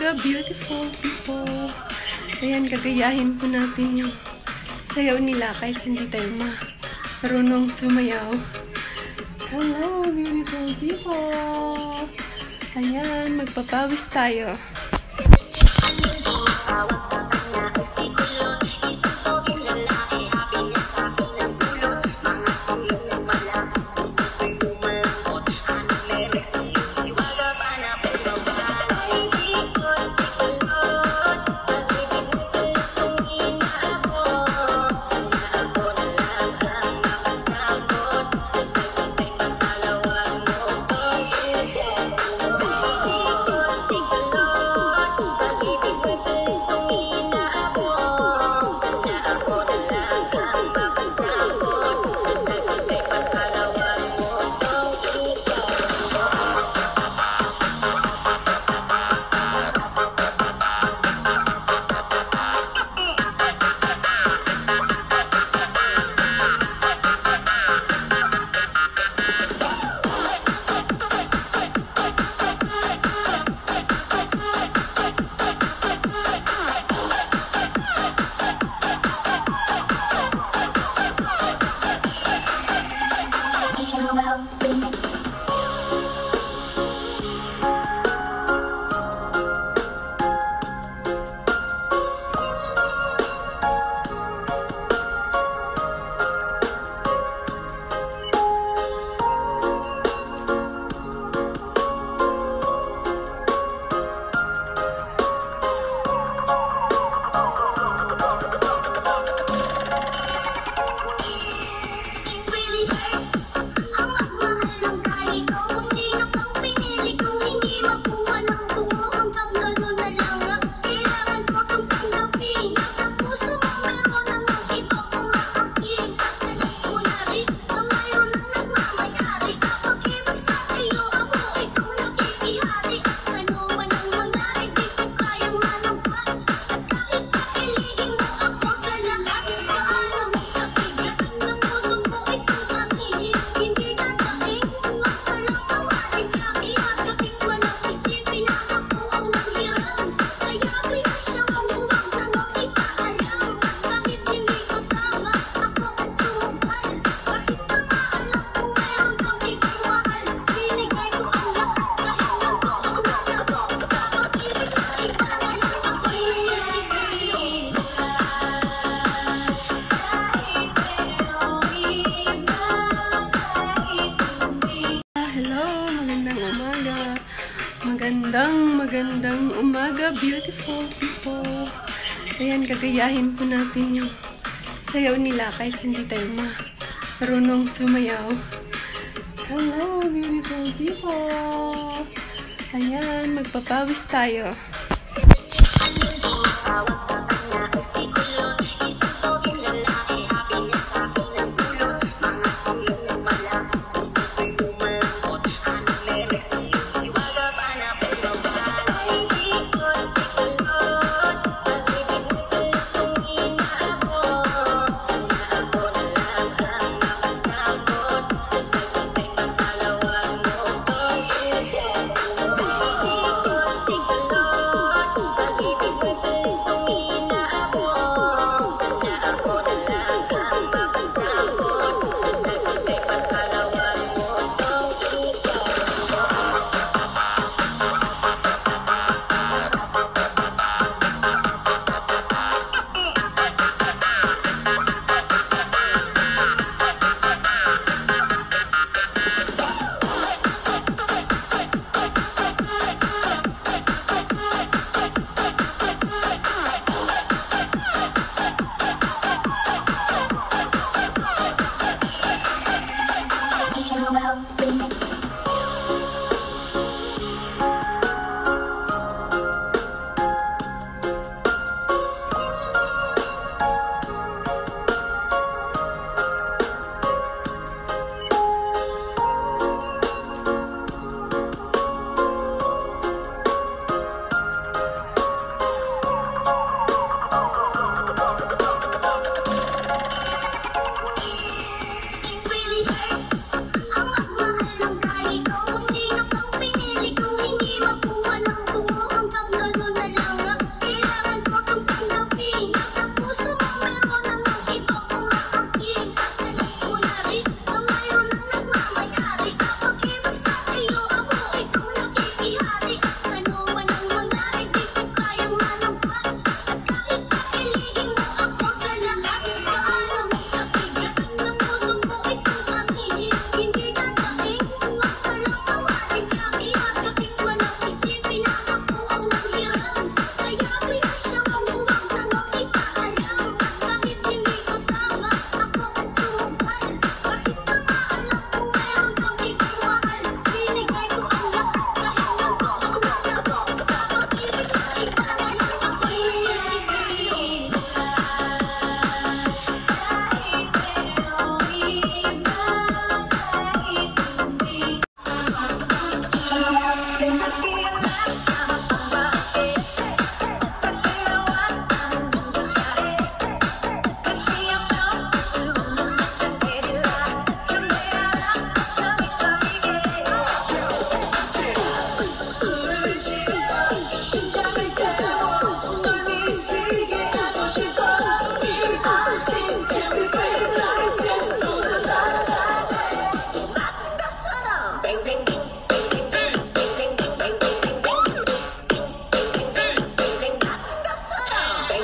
umaga, beautiful people. Ayan, gagayahin po natin yung sayaw nila kahit hindi tayo marunong sumayaw. Hello, beautiful people. Ayan, magpapawis tayo. Magandang umaga, beautiful people. Ayan, gagayahin po natin yung sayaw nila kahit hindi tayo marunong sumayaw. Hello, beautiful people. Ayan, magpapawis tayo.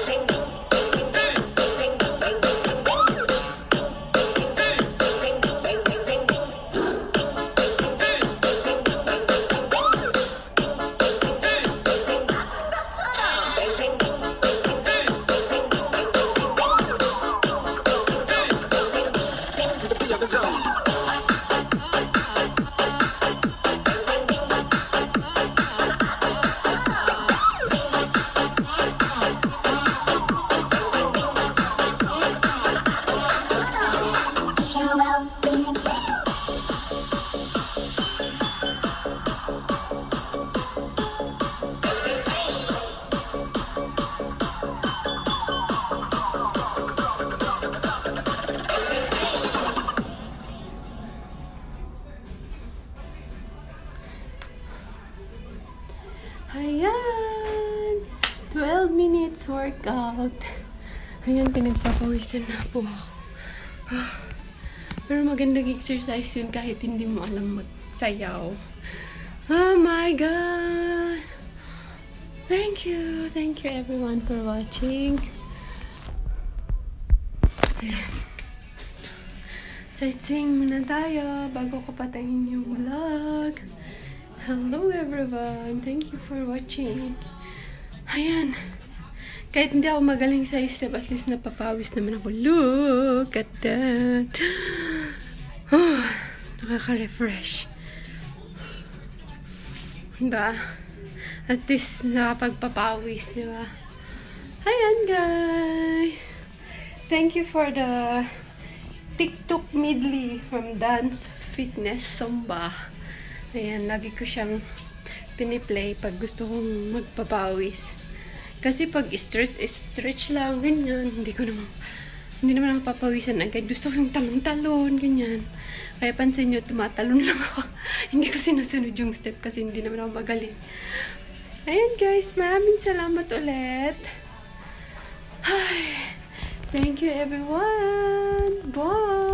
Ayan! 12 minutes workout. Ayan, pinagpapawisan na po ako. Pero magandang exercise yun kahit hindi mo alam magsayaw. Oh my God! Thank you everyone for watching. Ayan. Sightseeing muna tayo bago ko patayin yung vlog. Hello everyone! Thank you for watching. Ayan. Kahit hindi ako magaling sa step, at least napapawis naman ako. Look at that! Oh, nakaka-refresh. Diba? At least nakapagpapawis, diba? Ayan guys! Thank you for the TikTok medley from Dance Fitness Zumba. Ayan, lagi ko siyang piniplay pag gusto kong magpapawis. Kasi pag stretch lang, ganyan, hindi naman ako papawisan agad. Gusto ko yung talon-talon, ganyan. Kaya pansin nyo, tumatalon lang ako. Hindi ko sinusunod yung step kasi hindi naman ako magaling. Ayan guys, maraming salamat ulit. Ay, thank you everyone. Bye!